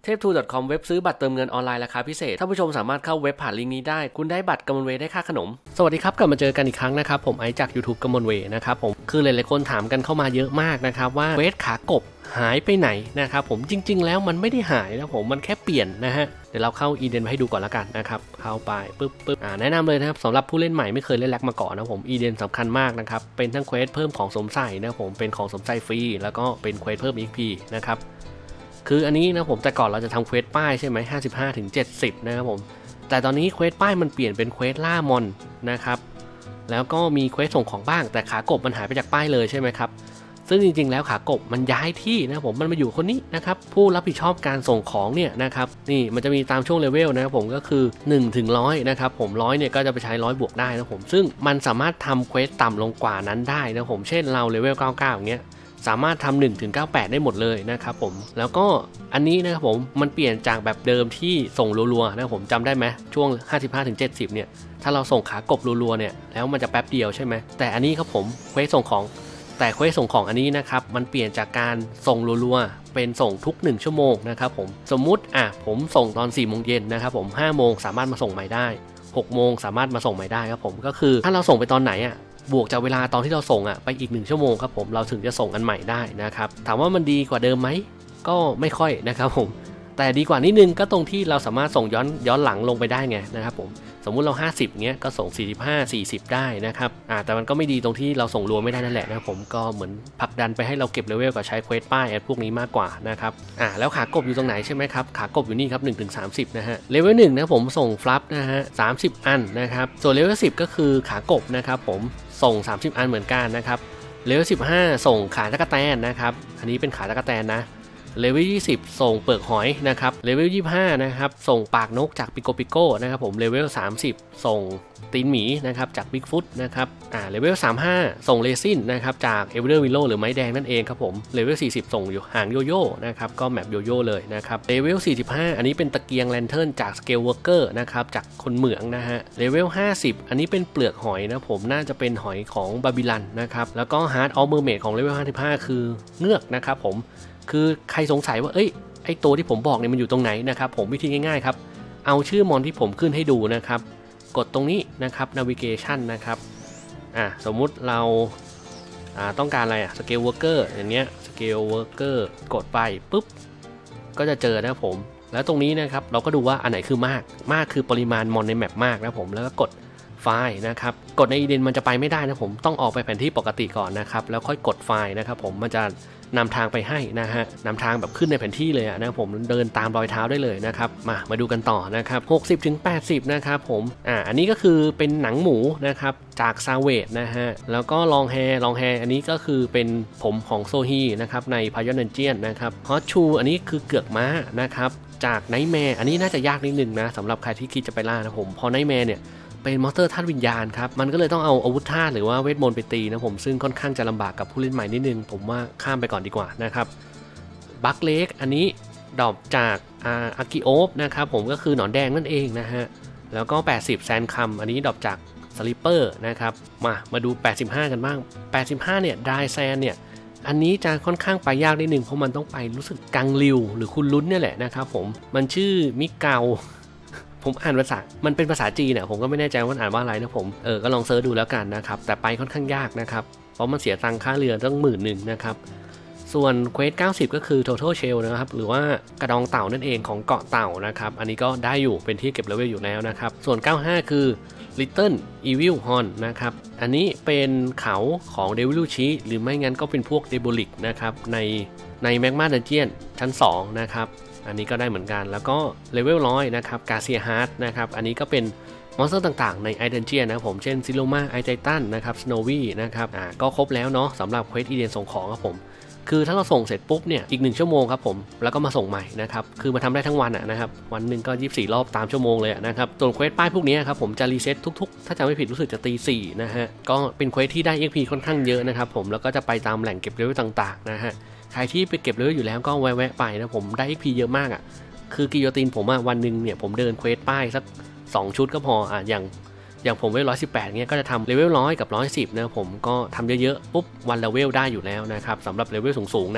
teptool.com เว็บซื้อบัตรเติมเงินออนไลน์ราคาพิเศษท่านผู้ชมสามารถเข้าเว็บผ่านลิงก์นี้ได้คุณได้บัตรกมลเวย์ได้ค่าขนมสวัสดีครับกลับมาเจอกันอีกครั้งนะครับผมไอจาก YouTube กมลเวย์นะครับผมคือหลายๆคนถามกันเข้ามาเยอะมากนะครับว่าเวทขากบหายไปไหนนะครับผมจริงๆแล้วมันไม่ได้หายนะผมมันแค่เปลี่ยนนะฮะเดี๋ยวเราเข้าอีเดนให้ดูก่อนละกันนะครับเข้าไปปึ๊บแนะนำเลยนะครับสำหรับผู้เล่นใหม่ไม่เคยเล่นแร็กมาก่อนนะผมอีเดนสำคัญมากนะครับเป็นทั้งเควสเพิ่มของสวมใส่นะผมเป็นของสวมใส่ฟรีแล้วก็เป็นเควสเพิ่ม XP นะครับคืออันนี้นะผมแต่ก่อนเราจะทำเควสป้ายใช่ไหม55 ถึง 70นะครับผมแต่ตอนนี้เควสป้ายมันเปลี่ยนเป็นเควสล่ามอนนะครับแล้วก็มีเควสส่งของบ้างแต่ขากบมันหายไปจากป้ายเลยใช่ไหมครับซึ่งจริงๆแล้วขากบมันย้ายที่นะผมมันมาอยู่คนนี้นะครับผู้รับผิดชอบการส่งของเนี่ยนะครับนี่มันจะมีตามช่วงเลเวลนะครับผมก็คือ1 ถึง 100นะครับผม100เนี่ยก็จะไปใช้100บวกได้นะผมซึ่งมันสามารถทำเควสต่ำลงกว่านั้นได้นะผมเช่นเราเลเวล99อย่างเงี้ยสามารถทำ1 ถึง 98ได้หมดเลยนะครับผมแล้วก็อันนี้นะครับผมมันเปลี่ยนจากแบบเดิมที่ส่งรัวๆนะผมจำได้ไหมช่วง55 ถึง 70เนี่ยถ้าเราส่งขากบรัวๆเนี่ยแล้วมันจะแป๊บเดียวใช่ไหมแต่อันนี้ครับผมเควสส่งของแต่เควสส่งของอันนี้นะครับมันเปลี่ยนจากการส่งรัวๆเป็นส่งทุก1ชั่วโมงนะครับผมสมมุติผมส่งตอน4 โมงเย็นนะครับผม5 โมงสามารถมาส่งใหม่ได้6 โมงสามารถมาส่งใหม่ได้ครับผมก็คือถ้าเราส่งไปตอนไหนบวกจากเวลาตอนที่เราส่งไปอีก1ชั่วโมงครับผมเราถึงจะส่งอันใหม่ได้นะครับถามว่ามันดีกว่าเดิมไหมก็ไม่ค่อยนะครับผมแต่ดีกว่านิดนึงก็ตรงที่เราสามารถส่งย้อนหลังลงไปได้ไงนะครับผมสมมุติเรา50เงี้ยก็ส่ง45 40ได้นะครับแต่มันก็ไม่ดีตรงที่เราส่งรวมไม่ได้นั่นแหละนะผมก็เหมือนผลักดันไปให้เราเก็บเลเวลกับใช้เควสป้ายพวกนี้มากกว่านะครับแล้วขากบอยู่ตรงไหนใช่ไหมครับขากบอยู่นี่ครับ1 ถึง 30นะฮะเลเวล1นะผมส่งฟลับนะฮะ30 อันนะครับส่วนเลเวล10ก็คือขากบนะครับผมส่ง30 อันเหมือนกันนะครับเลเวล15ส่งขาตะกะแตนนะครับอันนี้เป็นขาตะกะแตนนะเลเวล20ส่งเปลือกหอยนะครับเลเวล25นะครับส่งปากนกจากปิโกปิโก้นะครับผมเลเวล30ส่งตีนหมีนะครับจากบิ๊กฟุตนะครับเลเวล35ส่งเรซินนะครับจากเอเวอร์วิลโลหรือไม้แดงนั่นเองครับผมเลเวล40ส่งอยู่หางโยโย่นะครับก็แมปโยโย่เลยนะครับเลเวล45อันนี้เป็นตะเกียงแลนเทิร์นจากสเกลเวิร์กเกอร์นะครับจากคนเหมืองนะฮะเลเวล50อันนี้เป็นเปลือกหอยนะผมน่าจะเป็นหอยของบาบิลันนะครับแล้วก็ฮาร์ดออฟเมอร์เมดของเลเวล55คือเงือกนะครับผมคือใครสงสัยว่าไอตัวที่ผมบอกเนี่ยมันอยู่ตรงไหนนะครับผมวิธีง่ายๆครับเอาชื่อมอนที่ผมขึ้นให้ดูนะครับกดตรงนี้นะครับ navigation นะครับสมมุติเราต้องการอะไรscale worker อย่างเงี้ย scale worker กดไปปุ๊บก็จะเจอนะผมแล้วตรงนี้นะครับเราก็ดูว่าอันไหนคือมากคือปริมาณมอนในแมปมากนะผมแล้วก็กดไฟล์นะครับกดในอีเดนมันจะไปไม่ได้นะผมต้องออกไปแผนที่ปกติก่อนนะครับแล้วค่อยกดไฟล์นะครับผมมันจะนำทางไปให้นะฮะนำทางแบบขึ้นในแผนที่เลยนะผมเดินตามรอยเท้าได้เลยนะครับมาดูกันต่อนะครับ60 ถึง 80นะครับผมอันนี้ก็คือเป็นหนังหมูนะครับจากซาเวตนะฮะแล้วก็ลองแฮอันนี้ก็คือเป็นผมของโซฮีนะครับในพายอนเดนเจียนนะครับฮอตชูอันนี้คือเกือกม้านะครับจากไนท์แมร์อันนี้น่าจะยากนิดนึงนะสำหรับใครที่คิดจะไปล่านะผมพอไนท์แมร์เนี่ยเป็นมอนสเตอร์ธาตุวิญญาณครับมันก็เลยต้องเอาอาวุธธาตุหรือว่าเวทมนต์ไปตีนะผมซึ่งค่อนข้างจะลำบากกับผู้เล่นใหม่นิดนึงผมว่าข้ามไปก่อนดีกว่านะครับบัคเล็กอันนี้ดรอปจากอากิโอฟนะครับผมก็คือหนอนแดงนั่นเองนะฮะแล้วก็80แซนคัมอันนี้ดรอปจากสลิปเปอร์นะครับมาดู85กันบ้าง85เนี่ยไดแซนเนี่ยอันนี้จะค่อนข้างไปยากนิดนึงเพราะมันต้องไปรู้สึกกังลิวหรือคุณลุ้นเนี่ยแหละนะครับผมมันชื่อมิเกาผมอ่านภาษามันเป็นภาษาจีนเนี่ยผมก็ไม่แน่ใจว่าอ่านว่าอะไรนะผมก็ลองเซิร์ชดูแล้วกันนะครับแต่ไปค่อนข้างยากนะครับเพราะมันเสียตังค่าเรือตั้ง10,000นะครับส่วนเควส90ก็คือ Total Shell นะครับหรือว่ากระดองเต่านั่นเองของเกาะเต่านะครับอันนี้ก็ได้อยู่เป็นที่เก็บเลเวลอยู่แล้วนะครับส่วน95คือ Little Evil Horn นะครับอันนี้เป็นเขาของ Deviluchi หรือไม่งั้นก็เป็นพวก Debolic นะครับใน Magma Dungeon ชั้น2นะครับอันนี้ก็ได้เหมือนกันแล้วก็เลเวล100นะครับกาเซียฮาร์ดนะครับอันนี้ก็เป็นมอนสเตอร์ต่างๆในไอเดนเจียนะผมเช่นซิโลมาไอไททันนะครับสโนวี่นะครับก็ครบแล้วเนาะสำหรับเควสอีเดนส่งของครับผมคือถ้าเราส่งเสร็จปุ๊บเนี่ยอีก1ชั่วโมงครับผมแล้วก็มาส่งใหม่นะครับคือมาทำได้ทั้งวันนะครับวันหนึ่งก็24รอบตามชั่วโมงเลยนะครับส่วนเควสป้ายพวกนี้ครับผมจะรีเซ็ตทุกๆถ้าจำไม่ผิดรู้สึกจะตี 4นะฮะก็เป็นเควสที่ได้ XP ค่อนข้างเยอะนะครับผมแล้วก็จะไปตามแหล่งเก็บเลเวลต่างๆนะฮะใครที่ไปเก็บเลเวลอยู่แล้วก็แวะไปนะผมได้ XP เยอะมากคือกิโยตินผมวันหนึ่งเนี่ยผมเดินเควสป้ายสัก2ชุดก็พออย่างผมเวล118เงี้ยก็จะทำเลเวล100กับ110นะผมก็ทำเยอะๆปุ๊บวันละเวลได้อยู่แล้วนะครับสำหรับเลเวลสูงๆนะ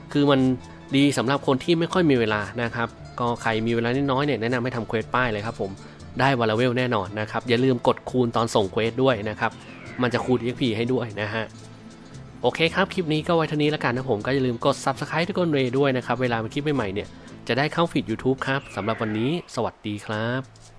คือมันดีสำหรับคนที่ไม่ค่อยมีเวลานะครับก็ใครมีเวลาน้อยเนี่ยแนะนำให้ทำเควสป้ายเลยครับผมได้วันละเวลแน่นอนนะครับอย่าลืมกดคูณตอนส่งเควสด้วยนะครับมันจะคูณ EXP ให้ด้วยนะฮะโอเคครับคลิปนี้ก็ไว้เท่านี้แล้วกันนะผมก็อย่าลืมกด Subscribe ทุกคนเลยด้วยนะครับเวลามีคลิปใหม่ๆเนี่ยจะได้เข้าฟีด YouTube ครับสำหรับวันนี้สวัสดีครับ